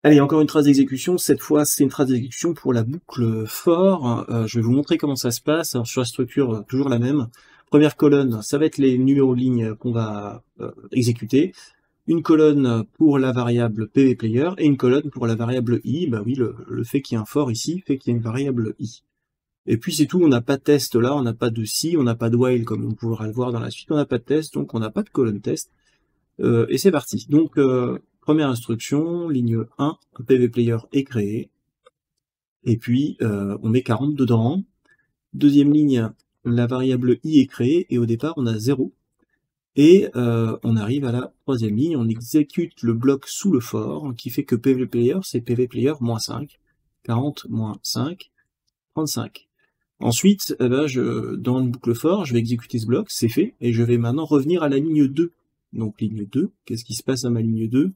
Allez, encore une trace d'exécution. Cette fois, c'est une trace d'exécution pour la boucle for. Je vais vous montrer comment ça se passe. Alors, sur la structure, toujours la même. Première colonne, ça va être les numéros de ligne qu'on va exécuter. Une colonne pour la variable pvplayer et une colonne pour la variable i. Bah oui, le fait qu'il y ait un for ici fait qu'il y a une variable i. Et puis c'est tout, on n'a pas de test là, on n'a pas de si, on n'a pas de while comme on pourra le voir dans la suite, on n'a pas de test, donc on n'a pas de colonne test. Et c'est parti. Donc première instruction, ligne 1, un pvplayer est créé, et puis on met 40 dedans. Deuxième ligne, la variable i est créée, et au départ on a 0. Et on arrive à la troisième ligne, on exécute le bloc sous le for, qui fait que pvplayer, c'est pvplayer moins 5, 40 moins 5, 35. Ensuite, dans le boucle for, je vais exécuter ce bloc, c'est fait, et je vais maintenant revenir à la ligne 2. Donc ligne 2, qu'est-ce qui se passe à ma ligne 2?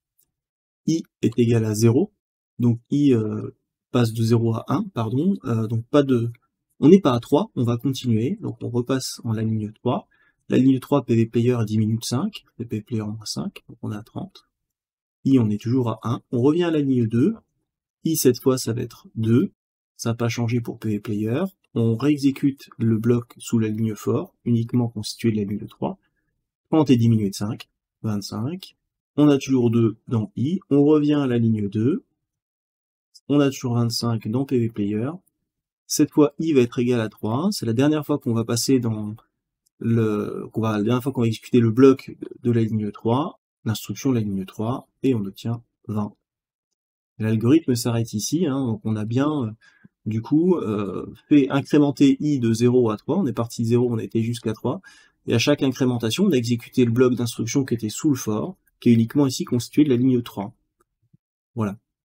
I est égal à 0, donc I passe de 0 à 1, pardon, donc pas de... On n'est pas à 3, on va continuer, donc on repasse en la ligne 3. La ligne 3, pvplayer diminue de 5, pvplayer moins 5, donc on est à 30. I, on est toujours à 1, on revient à la ligne 2, I cette fois ça va être 2, ça n'a pas changé pour pvplayer, on réexécute le bloc sous la ligne for, uniquement constitué de la ligne 3, 30 est diminué de 5, 25, on a toujours 2 dans i, on revient à la ligne 2, on a toujours 25 dans pvplayer, cette fois i va être égal à 3, c'est la dernière fois qu'on va passer dans la dernière fois qu'on va exécuter le bloc de la ligne 3, l'instruction de la ligne 3, et on obtient 20. L'algorithme s'arrête ici, hein, donc on a bien du coup fait incrémenter i de 0 à 3, on est parti de 0, on a été jusqu'à 3, et à chaque incrémentation, on a exécuté le bloc d'instruction qui était sous le for, qui est uniquement ici constitué de la ligne 3. Voilà.